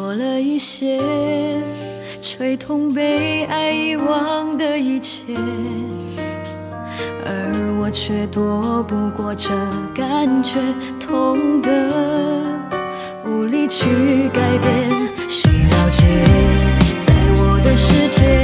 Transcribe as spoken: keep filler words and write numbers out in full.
多了一些，吹痛被爱遗忘的一切，而我却躲不过这感觉，痛得无力去改变。谁了解，在我的世界